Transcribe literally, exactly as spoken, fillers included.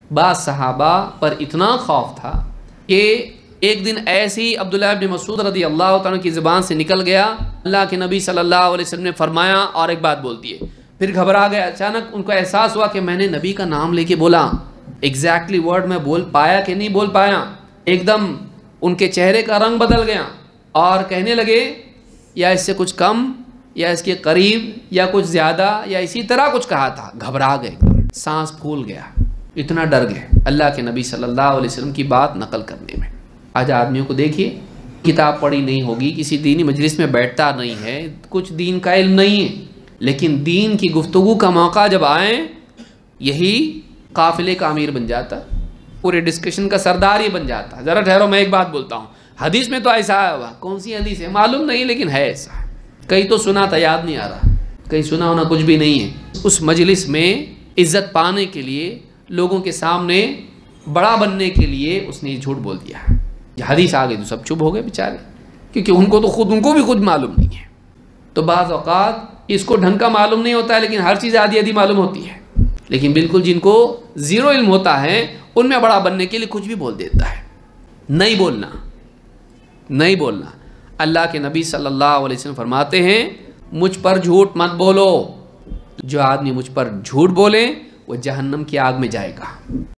بعض صحابہ پر اتنا خوف تھا کہ ایک دن ایسی عبداللہ ابن مسعود رضی اللہ تعالیٰ کی زبان سے نکل گیا، اللہ کے نبی صلی اللہ علیہ وسلم نے فرمایا اور ایک بات بول دیے، پھر گھبرا گیا۔ اچانک ان کو احساس ہوا کہ میں نے نبی کا نام لے کے بولا، ایگزیکٹلی ورڈ میں بول پایا کہ نہیں بول پایا۔ ایک دم ان کے چہرے کا رنگ بدل گیا اور کہنے لگے یا اس سے کچھ کم یا اس کے قریب یا کچھ زیادہ یا اسی طرح کچھ کہا تھا۔ گھبرا گئے، سانس پھول گیا، اتنا ڈر گئے اللہ کے نبی صلی اللہ علیہ وسلم کی بات نقل کرنے میں۔ آج آدمیوں کو دیکھیے، کتاب پڑھی نہیں ہوگی، کسی دینی مجلس میں بیٹھتا نہیں ہے، کچھ دین کا علم نہیں ہے، لیکن دین کی گفتگو کا موقع جب آئے یہی قافلے کا امیر بن جاتا، پورے ڈسکشن کا سردار ہی بن جاتا۔ ذرا ٹھہرو، میں ایک بات بولتا ہوں، حدیث میں تو ایسا ہے، ہوا کون سی حدیث ہے معلوم نہیں لیکن ہے ایسا، کہیں تو سنا تھا یاد نہیں آ رہا، کہیں سنا ہونا کچھ بھی نہیں ہے۔ اس مجلس میں عزت پانے کے لیے، لوگوں کے سامنے بڑا بننے کے لیے اس نے یہ جھوٹ بول دیا۔ حدیث آ گئی تو سب چپ ہو گئے بیچارے، کیونکہ ان کو تو خود ان کو بھی خود معلوم نہیں ہے۔ تو بعض اوقات اس کو ڈھنگ کا معلوم نہیں ہوتا ہے لیکن ہر چیز آدھی آدھی معلوم ہوتی ہے، لیکن بالکل جن کو زیرو علم ہوتا ہے ان میں بڑا بننے کے لیے کچھ بھی بول دیتا ہے۔ نہیں بولنا، نہیں بولنا۔ اللہ کے نبی صلی اللہ علیہ وسلم فرماتے ہیں مجھ پر جھوٹ مت بولو، جو آدمی مجھ پر جھوٹ بولے وہ جہنم کی آگ میں جائے گا۔